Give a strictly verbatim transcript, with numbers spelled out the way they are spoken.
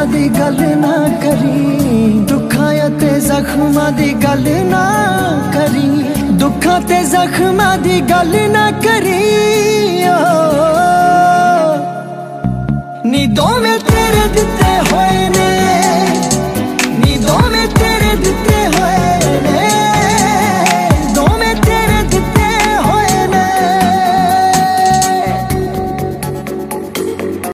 दी गल ना करी, दुखां ते जख्मां दी गल ना करी, दुखां ते जख्मां दी गल ना करी। नी दोवें तेरे दिते होए ने, नी दोवें तेरे दिते होए